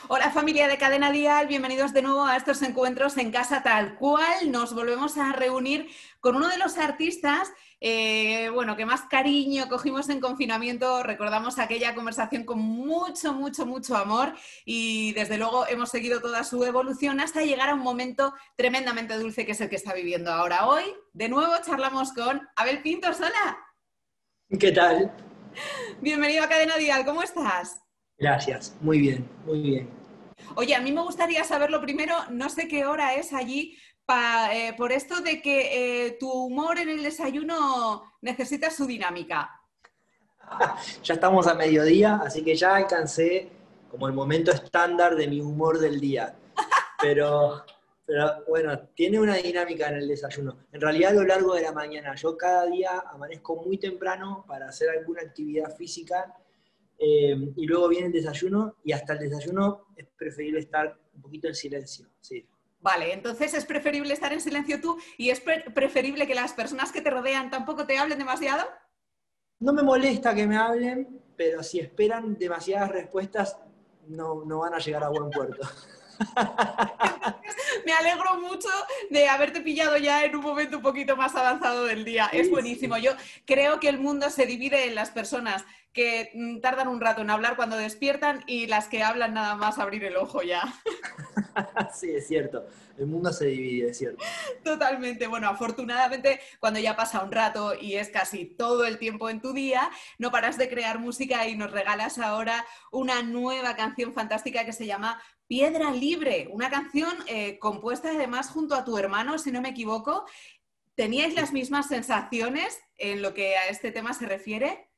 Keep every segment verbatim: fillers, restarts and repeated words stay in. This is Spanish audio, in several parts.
Hola familia de Cadena Dial, bienvenidos de nuevo a estos encuentros en Casa Tal Cual. Nos volvemos a reunir con uno de los artistas eh, bueno, que más cariño cogimos en confinamiento. Recordamos aquella conversación con mucho, mucho, mucho amor y desde luego hemos seguido toda su evolución hasta llegar a un momento tremendamente dulce que es el que está viviendo ahora. Hoy, de nuevo, charlamos con Abel Pintos. ¡Hola! ¿Qué tal? Bienvenido a Cadena Dial, ¿cómo estás? Gracias, muy bien, muy bien. Oye, a mí me gustaría saberlo primero, no sé qué hora es allí, pa, eh, por esto de que eh, tu humor en el desayuno necesita su dinámica. Ya estamos a mediodía, así que ya alcancé como el momento estándar de mi humor del día. Pero, pero bueno, tiene una dinámica en el desayuno. En realidad a lo largo de la mañana, yo cada día amanezco muy temprano para hacer alguna actividad física eh, y luego viene el desayuno y hasta el desayuno es preferible estar un poquito en silencio. Sí. Vale, entonces es preferible estar en silencio tú y es pre preferible que las personas que te rodean tampoco te hablen demasiado. No me molesta que me hablen, pero si esperan demasiadas respuestas, no, no van a llegar a buen puerto. Me alegro mucho de haberte pillado ya en un momento un poquito más avanzado del día. Sí, Es buenísimo. sí. Yo creo que el mundo se divide en las personas que mm, tardan un rato en hablar cuando despiertan y las que hablan nada más abrir el ojo ya. Sí, es cierto. El mundo se divide, es cierto. Totalmente. Bueno, afortunadamente, cuando ya pasa un rato y es casi todo el tiempo en tu día, no paras de crear música y nos regalas ahora una nueva canción fantástica que se llama Piedra Libre, una canción eh, compuesta además junto a tu hermano, si no me equivoco. ¿Teníais las mismas sensaciones en lo que a este tema se refiere?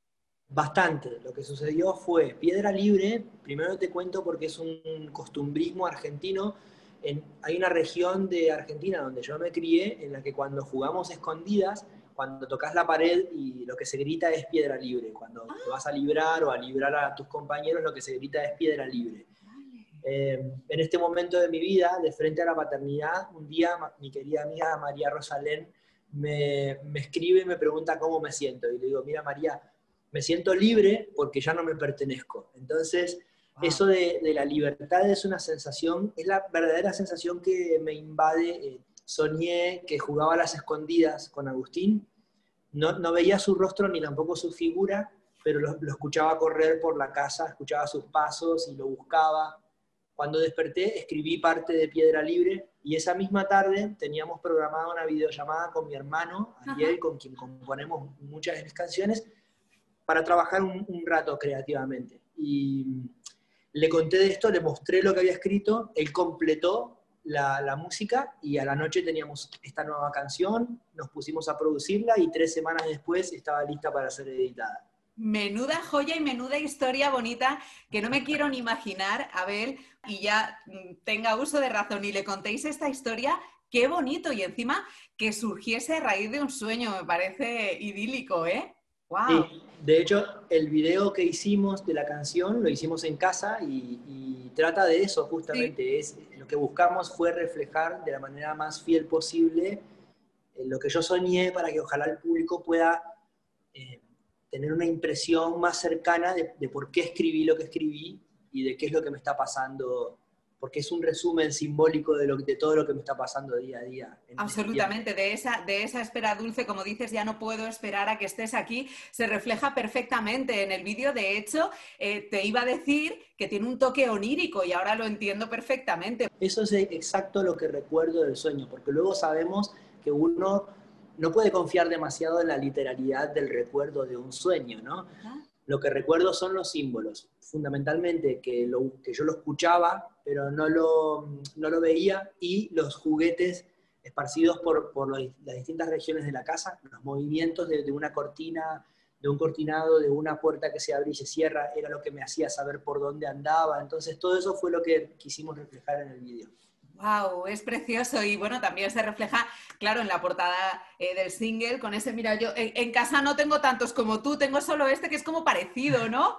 Bastante. Lo que sucedió fue Piedra Libre, primero te cuento porque es un costumbrismo argentino. En, hay una región de Argentina donde yo me crié en la que cuando jugamos escondidas, cuando tocas la pared y lo que se grita es Piedra Libre. Cuando Ah, te vas a librar o a librar a tus compañeros, lo que se grita es Piedra Libre. vale. Eh, en este momento de mi vida, de frente a la paternidad, un día mi querida amiga María Rosalén me, me escribe y me pregunta cómo me siento. Y le digo, mira María, me siento libre porque ya no me pertenezco. Entonces, Wow. eso de, de la libertad es una sensación, es la verdadera sensación que me invade. Eh, soñé que jugaba a las escondidas con Agustín, no, no veía su rostro ni tampoco su figura, pero lo, lo escuchaba correr por la casa, escuchaba sus pasos y lo buscaba. Cuando desperté, escribí parte de Piedra Libre y esa misma tarde teníamos programada una videollamada con mi hermano, Ajá. Ariel, con quien componemos muchas de mis canciones, para trabajar un, un rato creativamente. Y le conté de esto, le mostré lo que había escrito, él completó la, la música y a la noche teníamos esta nueva canción, nos pusimos a producirla y tres semanas después estaba lista para ser editada. Menuda joya y menuda historia bonita que no me quiero ni imaginar, Abel, y ya mm, tenga uso de razón y le contéis esta historia, qué bonito y encima que surgiese a raíz de un sueño, me parece idílico, ¿eh? ¡Wow! Sí, de hecho, el video que hicimos de la canción lo hicimos en casa y, y trata de eso Sí. justamente. Es, lo que buscamos fue reflejar de la manera más fiel posible eh, lo que yo soñé para que ojalá el público pueda eh, tener una impresión más cercana de, de por qué escribí lo que escribí y de qué es lo que me está pasando, porque es un resumen simbólico de, lo, de todo lo que me está pasando día a día en este tiempo. Absolutamente, de esa, de esa espera dulce, como dices, ya no puedo esperar a que estés aquí, se refleja perfectamente en el vídeo. De hecho, eh, te iba a decir que tiene un toque onírico y ahora lo entiendo perfectamente. Eso es exacto lo que recuerdo del sueño, porque luego sabemos que uno no puede confiar demasiado en la literalidad del recuerdo de un sueño, ¿no? Ajá. Lo que recuerdo son los símbolos, fundamentalmente que, lo, que yo lo escuchaba, pero no lo, no lo veía, y los juguetes esparcidos por, por los, las distintas regiones de la casa, los movimientos de, de una cortina, de un cortinado, de una puerta que se abre y se cierra, era lo que me hacía saber por dónde andaba. Entonces todo eso fue lo que quisimos reflejar en el video. Wow, es precioso y bueno, también se refleja, claro, en la portada eh, del single con ese, mira, yo en, en casa no tengo tantos como tú, tengo solo este que es como parecido, ¿no?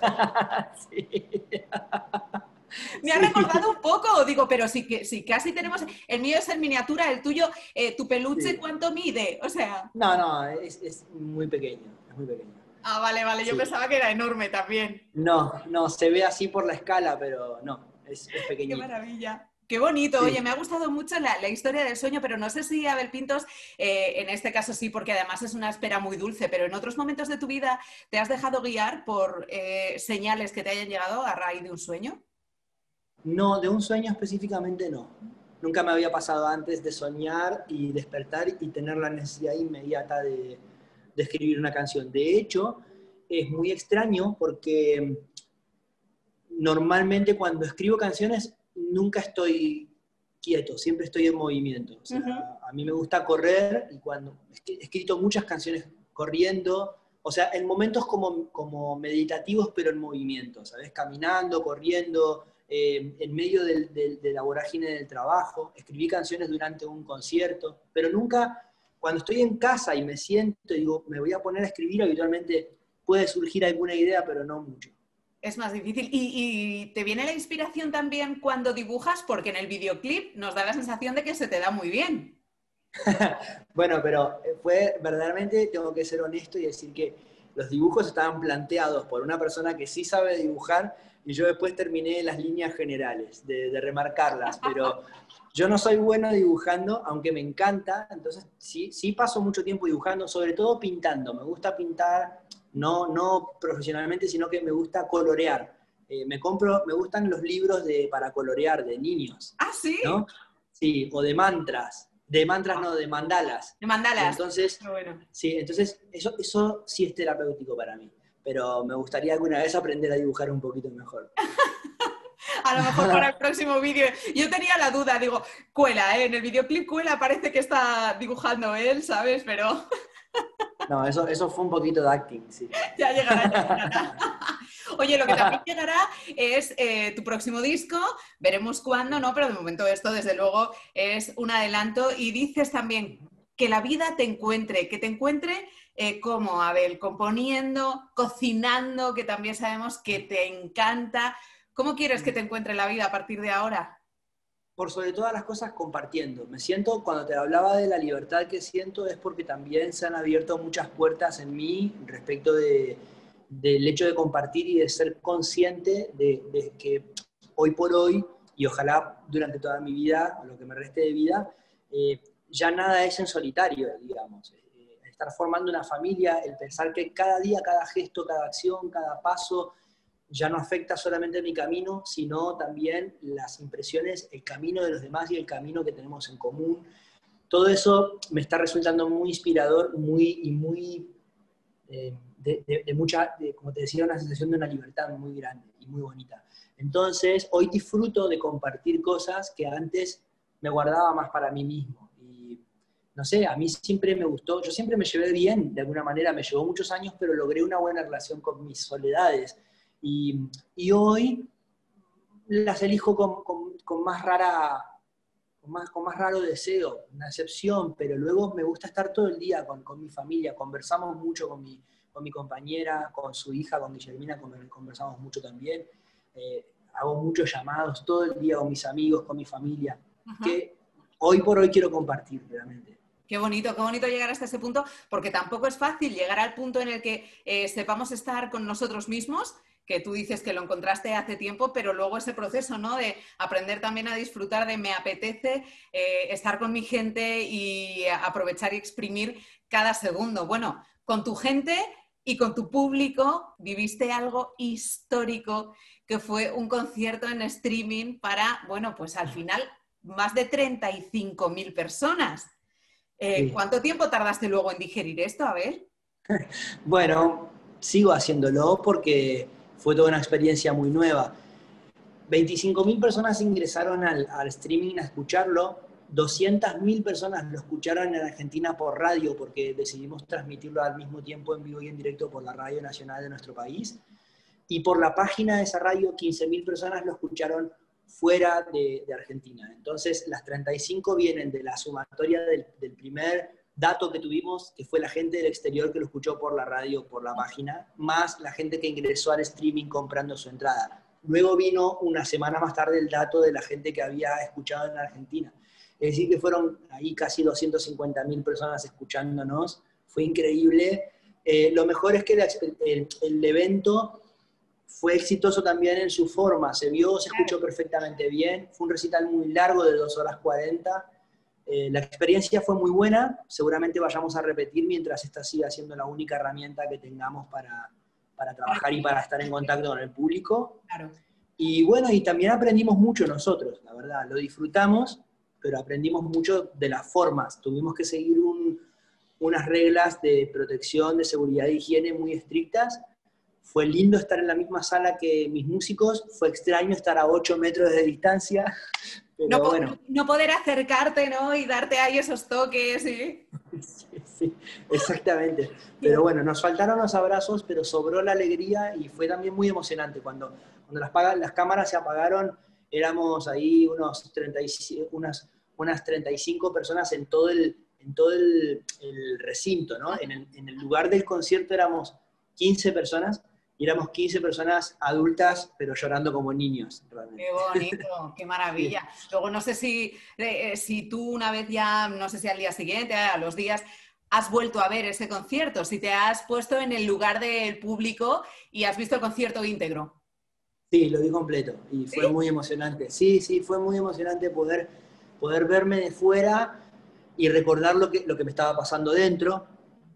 Sí. Me ha Sí. recordado un poco, digo, pero sí que sí, casi tenemos, el mío es en miniatura, el tuyo, eh, tu peluche, Sí. ¿cuánto mide? O sea, No, no, es, es muy pequeño, es muy pequeño. Ah, vale, vale, yo Sí. pensaba que era enorme también. No, no, se ve así por la escala, pero no, es, es Qué pequeñito. maravilla. Qué bonito, oye, Sí. me ha gustado mucho la, la historia del sueño, pero no sé si Abel Pintos, eh, en este caso sí, porque además es una espera muy dulce, pero en otros momentos de tu vida te has dejado guiar por eh, señales que te hayan llegado a raíz de un sueño. No, de un sueño específicamente no. Nunca me había pasado antes de soñar y despertar y tener la necesidad inmediata de, de escribir una canción. De hecho, es muy extraño porque normalmente cuando escribo canciones nunca estoy quieto, siempre estoy en movimiento. O sea, Ujú. a mí me gusta correr y cuando he escrito muchas canciones corriendo, o sea, en momentos como, como meditativos pero en movimiento, ¿sabes? Caminando, corriendo, eh, en medio del, del, de la vorágine del trabajo. Escribí canciones durante un concierto, pero nunca, cuando estoy en casa y me siento y digo, me voy a poner a escribir, habitualmente puede surgir alguna idea, pero no mucho. Es más difícil. ¿Y, y te viene la inspiración también cuando dibujas? Porque en el videoclip nos da la sensación de que se te da muy bien. Bueno, pero fue verdaderamente, tengo que ser honesto y decir que los dibujos estaban planteados por una persona que sí sabe dibujar y yo después terminé las líneas generales, de, de remarcarlas, pero yo no soy bueno dibujando, aunque me encanta, entonces sí, sí paso mucho tiempo dibujando, sobre todo pintando, me gusta pintar, no, no profesionalmente, sino que me gusta colorear. Eh, me compro, me gustan los libros de, para colorear de niños, Ah, sí. ¿no? Sí, o de mantras, de mantras no, de mandalas. Me Y mandalas. entonces, Qué bueno. sí, entonces eso, eso sí es terapéutico para mí, pero me gustaría alguna vez aprender a dibujar un poquito mejor. A lo mejor para el próximo vídeo. Yo tenía la duda, digo, cuela, ¿eh? En el videoclip cuela, parece que está dibujando él, ¿sabes? Pero No, eso, eso fue un poquito de acting, sí. ya llegará, ya llegará. Oye, lo que también llegará es eh, tu próximo disco, veremos cuándo, ¿no? Pero de momento esto, desde luego, es un adelanto. Y dices también que la vida te encuentre, que te encuentre eh, como, Abel, componiendo, cocinando, que también sabemos que te encanta. ¿Cómo quieres que te encuentre la vida a partir de ahora? Por sobre todas las cosas compartiendo. Me siento, cuando te hablaba de la libertad que siento, es porque también se han abierto muchas puertas en mí respecto de, del hecho de compartir y de ser consciente de, de que hoy por hoy, y ojalá durante toda mi vida, o lo que me reste de vida, eh, ya nada es en solitario, digamos. Eh, estar formando una familia, el pensar que cada día, cada gesto, cada acción, cada paso, ya no afecta solamente mi camino, sino también las impresiones, el camino de los demás y el camino que tenemos en común. Todo eso me está resultando muy inspirador, muy y muy eh, de, de, de, mucha, de, como te decía, una sensación de una libertad muy grande y muy bonita. Entonces, hoy disfruto de compartir cosas que antes me guardaba más para mí mismo. Y no sé, a mí siempre me gustó, yo siempre me llevé bien, de alguna manera, me llevó muchos años, pero logré una buena relación con mis soledades. Y, y hoy las elijo con, con, con más rara con más, con más raro deseo, una excepción, pero luego me gusta estar todo el día con, con mi familia, conversamos mucho con mi, con mi compañera, con su hija, con Guillermina, conversamos mucho también, eh, hago muchos llamados todo el día con mis amigos, con mi familia, Ajá. que hoy por hoy quiero compartir realmente. Qué bonito, qué bonito llegar hasta ese punto, porque tampoco es fácil llegar al punto en el que eh, sepamos estar con nosotros mismos, que tú dices que lo encontraste hace tiempo, pero luego ese proceso, ¿no? De aprender también a disfrutar de me apetece eh, estar con mi gente y aprovechar y exprimir cada segundo. Bueno, con tu gente y con tu público viviste algo histórico que fue un concierto en streaming para, bueno, pues al final más de treinta y cinco mil personas. Eh, Sí. ¿Cuánto tiempo tardaste luego en digerir esto? A ver. Bueno, sigo haciéndolo porque fue toda una experiencia muy nueva. veinticinco mil personas ingresaron al, al streaming a escucharlo, doscientas mil personas lo escucharon en Argentina por radio porque decidimos transmitirlo al mismo tiempo en vivo y en directo por la Radio Nacional de nuestro país, y por la página de esa radio quince mil personas lo escucharon fuera de, de Argentina. Entonces las treinta y cinco vienen de la sumatoria del, del primer dato que tuvimos, que fue la gente del exterior que lo escuchó por la radio, por la página, más la gente que ingresó al streaming comprando su entrada. Luego vino una semana más tarde el dato de la gente que había escuchado en Argentina. Es decir, que fueron ahí casi doscientas cincuenta mil personas escuchándonos. Fue increíble. Eh, lo mejor es que la, el, el evento fue exitoso también en su forma, se vio, se escuchó perfectamente bien, fue un recital muy largo de dos horas cuarenta, eh, la experiencia fue muy buena, seguramente vayamos a repetir mientras esta siga siendo la única herramienta que tengamos para, para trabajar y para estar en contacto con el público. Claro. Y bueno, y también aprendimos mucho nosotros, la verdad, lo disfrutamos, pero aprendimos mucho de las formas, tuvimos que seguir un, unas reglas de protección, de seguridad e higiene muy estrictas. Fue lindo estar en la misma sala que mis músicos, fue extraño estar a ocho metros de distancia, pero no, bueno. No poder acercarte, ¿no? Y darte ahí esos toques, ¿sí? Sí, sí, exactamente. Pero bueno, nos faltaron los abrazos, pero sobró la alegría y fue también muy emocionante. Cuando, cuando las, las cámaras se apagaron, éramos ahí unos treinta y, unas, unas treinta y cinco personas en todo el, en todo el, el recinto, ¿no? En el, en el lugar del concierto éramos quince personas, y éramos quince personas adultas, pero llorando como niños, realmente. Qué bonito, qué maravilla. Sí. Luego no sé si, eh, si tú una vez ya, no sé si al día siguiente, a los días, has vuelto a ver ese concierto, si te has puesto en el lugar del público y has visto el concierto íntegro. Sí, lo vi completo y fue ¿Sí? muy emocionante. Sí, sí, fue muy emocionante poder, poder verme de fuera y recordar lo que, lo que me estaba pasando dentro.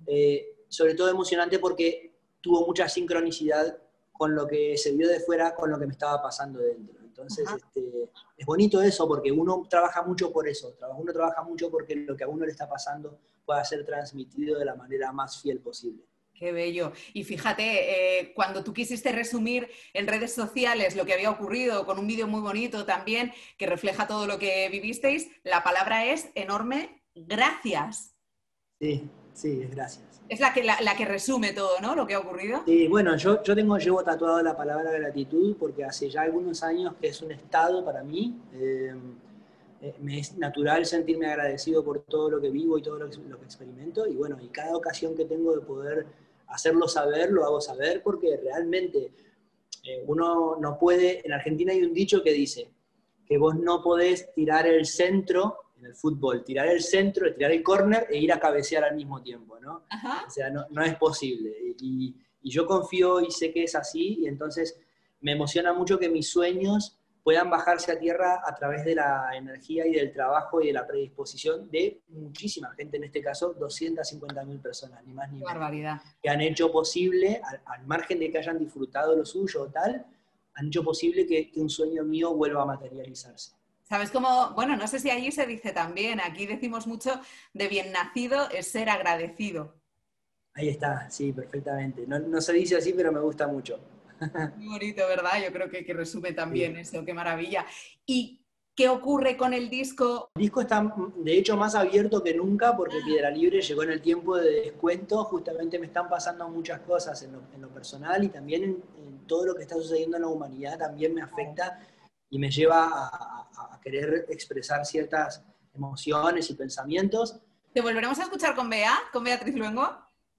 Eh, sobre todo emocionante porque tuvo mucha sincronicidad con lo que se vio de fuera, con lo que me estaba pasando dentro. Entonces, este, es bonito eso, porque uno trabaja mucho por eso, uno trabaja mucho porque lo que a uno le está pasando pueda ser transmitido de la manera más fiel posible. Qué bello. Y fíjate, eh, cuando tú quisiste resumir en redes sociales lo que había ocurrido, con un vídeo muy bonito también, que refleja todo lo que vivisteis, la palabra es enorme, gracias. Sí, sí, es gracias. Es la que, la, la que resume todo, ¿no? Lo que ha ocurrido. Sí, bueno, yo, yo tengo, llevo tatuado la palabra gratitud porque hace ya algunos años que es un estado para mí. Eh, eh, me es natural sentirme agradecido por todo lo que vivo y todo lo que, lo que experimento. Y bueno, y cada ocasión que tengo de poder hacerlo saber, lo hago saber porque realmente eh, uno no puede... En Argentina hay un dicho que dice que vos no podés tirar el centro... en el fútbol, tirar el centro, tirar el córner e ir a cabecear al mismo tiempo, ¿no? Ajá. O sea, no, no es posible. Y, y yo confío y sé que es así, y entonces me emociona mucho que mis sueños puedan bajarse a tierra a través de la energía y del trabajo y de la predisposición de muchísima gente, en este caso doscientas cincuenta mil personas, ni más ni menos. Barbaridad. Que han hecho posible, al, al margen de que hayan disfrutado lo suyo o tal, han hecho posible que, que un sueño mío vuelva a materializarse. ¿Sabes cómo? Bueno, no sé si allí se dice también, aquí decimos mucho de bien nacido es ser agradecido. Ahí está, sí, perfectamente. No, no se dice así, pero me gusta mucho. Muy bonito, ¿verdad? Yo creo que, que resume también sí. Eso, qué maravilla. ¿Y qué ocurre con el disco? El disco está, de hecho, más abierto que nunca porque Piedra Libre llegó en el tiempo de descuento. Justamente me están pasando muchas cosas en lo, en lo personal y también en, en todo lo que está sucediendo en la humanidad también me afecta y me lleva a, a, a querer expresar ciertas emociones y pensamientos. ¿Te volveremos a escuchar con Bea, con Beatriz Luengo?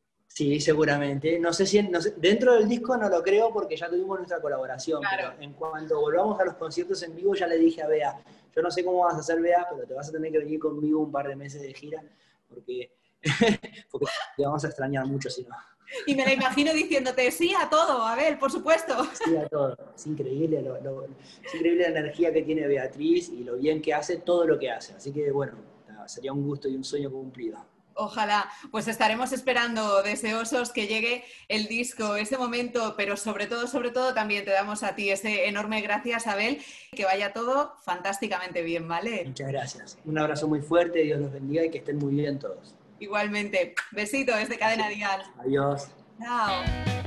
Sí, seguramente. No sé si no sé, dentro del disco no lo creo porque ya tuvimos nuestra colaboración. Claro. Pero en cuanto volvamos a los conciertos en vivo ya le dije a Bea, yo no sé cómo vas a hacer, Bea, pero te vas a tener que venir conmigo un par de meses de gira porque, porque te vamos a extrañar mucho si no. Y me la imagino diciéndote sí a todo, a ver, por supuesto. Sí a todo. Es increíble, lo, lo, es increíble la energía que tiene Beatriz y lo bien que hace todo lo que hace. Así que bueno, sería un gusto y un sueño cumplido. Ojalá, pues estaremos esperando deseosos que llegue el disco, ese momento, pero sobre todo, sobre todo también te damos a ti ese enorme gracias, Abel, que vaya todo fantásticamente bien, ¿vale? Muchas gracias. Un abrazo muy fuerte, Dios los bendiga y que estén muy bien todos. Igualmente. Besito desde Cadena Dial. Adiós. Chao.